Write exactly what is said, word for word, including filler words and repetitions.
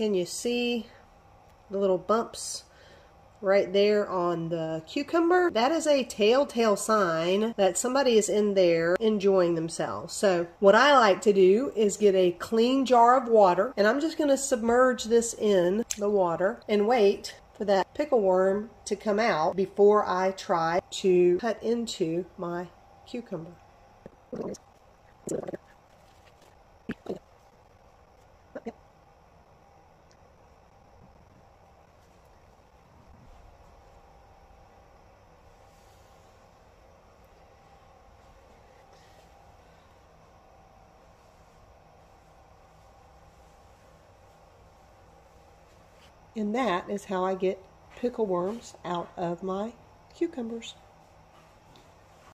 Can you see the little bumps right there on the cucumber? That is a telltale sign that somebody is in there enjoying themselves. So what I like to do is get a clean jar of water, and I'm just going to submerge this in the water and wait for that pickleworm to come out before I try to cut into my cucumber. And that is how I get pickleworms out of my cucumbers.